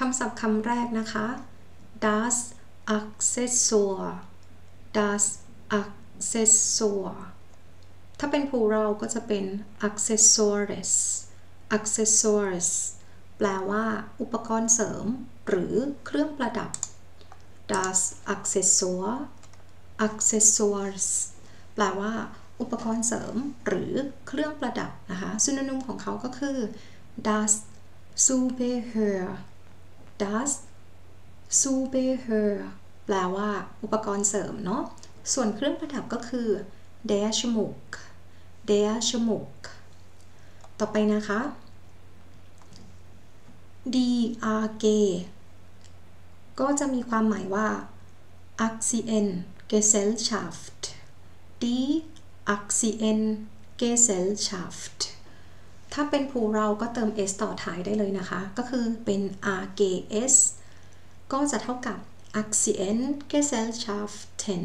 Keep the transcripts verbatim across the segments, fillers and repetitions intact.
ำศัพท์คำแรกนะคะ das Accessor das Accessor ถ้าเป็น plural ก็จะเป็น accessores accessors แปลว่าอุปกรณ์เสริมหรือเครื่องประดับ das Accessor accessors แปลว่าอุปกรณ์เสริมหรือเครื่องประดับนะคะ synonym ของเขาก็คือ das Zubehör das Zubehör แปลว่าอุปกรณ์เสริมเนาะส่วนเครื่องประดับก็คือ der Schmuck der Schmuck ต่อไปนะคะ die เอ จี ก็จะมีความหมายว่า Aktiengesellschaft die Aktiengesellschaft ถ้าเป็น plural ก็เติม s ต่อท้ายได้เลยนะคะก็คือเป็น อาร์ จี เอส ก็จะเท่ากับ Aktiengesellschaften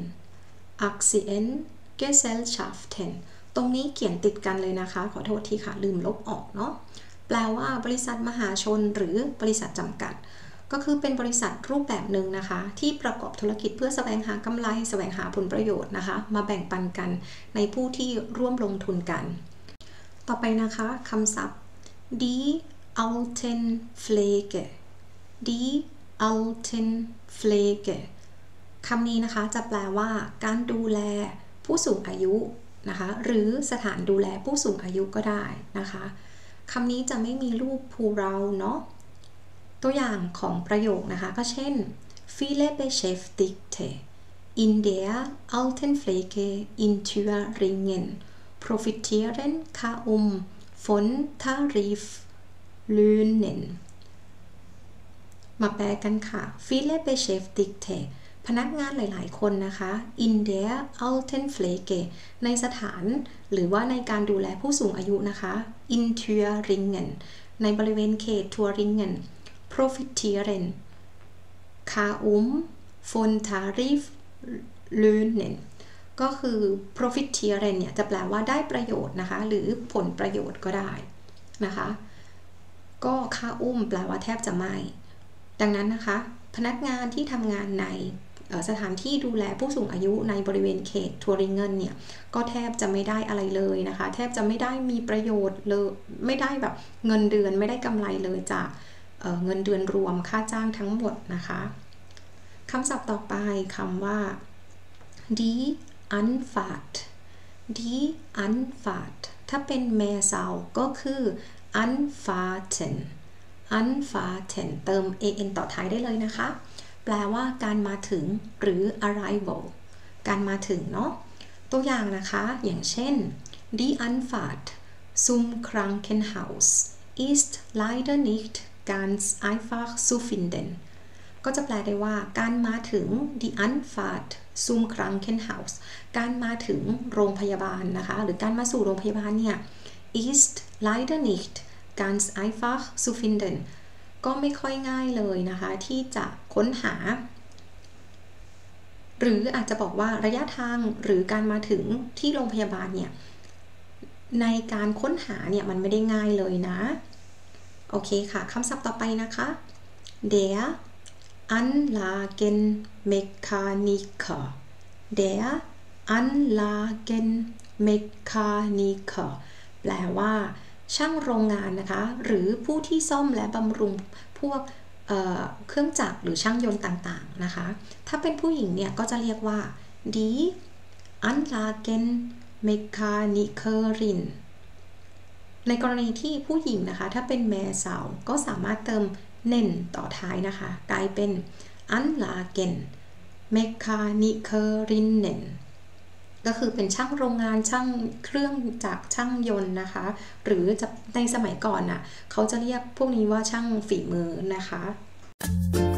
Aktiengesellschaften ตรงนี้เขียนติดกันเลยนะคะขอโทษทีค่ะลืมลบออกเนาะแปลว่าบริษัทมหาชนหรือบริษัทจำกัดก็คือเป็นบริษัทรูปแบบหนึ่งนะคะที่ประกอบธุรกิจเพื่อแสวงหากำไรแสวงหาผลประโยชน์นะคะมาแบ่งปันกันในผู้ที่ร่วมลงทุนกันต่อไปนะคะคำศัพท์ die Altenpflege die Altenpflege คำนี้นะคะจะแปลว่าการดูแลผู้สูงอายุนะคะหรือสถานดูแลผู้สูงอายุก็ได้นะคะคำนี้จะไม่มีรูป plural เนาะตัวอย่างของประโยคนะคะก็เช่น viele Beschäftigte in der Altenpflege in Thüringen profitieren kaum von Tariflöhnen มาแปลกันค่ะ viele Beschäftigte พนักงานหลายๆคนนะคะ in der Altenpflege ในสถานหรือว่าในการดูแลผู้สูงอายุนะคะ in Thüringen ในบริเวณเขต Thüringen profitieren kaum von Tariflöhnen ก็คือ profitieren เนี่ยจะแปลว่าได้ประโยชน์นะคะหรือผลประโยชน์ก็ได้นะคะก็ kaum แปลว่าแทบจะไม่ดังนั้นนะคะพนักงานที่ทำงานในสถานที่ดูแลผู้สูงอายุในบริเวณเขตทัวริงเกิลเนี่ยก็แทบจะไม่ได้อะไรเลยนะคะแทบจะไม่ได้มีประโยชน์เลยไม่ได้แบบเงินเดือนไม่ได้กำไรเลยจากเ, เงินเดือนรวมค่าจ้างทั้งหมดนะคะคำศัพท์ต่อไปคำว่า die Anfahrt die Anfahrt ถ้าเป็นแม่เซาก็คือ Anfahrten Anfahrten เติม an ต่อท้ายได้เลยนะคะแปลว่าการมาถึงหรือ arrival การมาถึงเนาะตัวอย่างนะคะอย่างเช่น die Anfahrt zum Krankenhaus ist leider nicht ganz einfach zu finden ก็จะแปลได้ว่าการมาถึง die Anfahrt zum Krankenhaus การมาถึงโรงพยาบาลนะคะหรือการมาสู่โรงพยาบาลเนี่ย ist leider nicht ganz einfach zu finden ก็ไม่ค่อยง่ายเลยนะคะที่จะค้นหาหรืออาจจะบอกว่าระยะทางหรือการมาถึงที่โรงพยาบาลเนี่ยในการค้นหาเนี่ยมันไม่ได้ง่ายเลยนะโอเคค่ะคำศัพท์ต่อไปนะคะ der Anlagenmechaniker der Anlagenmechaniker แปลว่าช่างโรงงานนะคะหรือผู้ที่ซ่อมและบำรุงพวก เอ่อ เครื่องจักรหรือช่างยนต์ต่างๆนะคะถ้าเป็นผู้หญิงเนี่ยก็จะเรียกว่า die Anlagenmechanikerinในกรณีที่ผู้หญิงนะคะถ้าเป็นแม่สาวก็สามารถเติมเน่นต่อท้ายนะคะกลายเป็น Anlagen Mechanikerinen ก็คือเป็นช่างโรงงานช่างเครื่องจักรช่างยนต์นะคะหรือจะในสมัยก่อนน่ะเขาจะเรียกพวกนี้ว่าช่างฝีมือนะคะ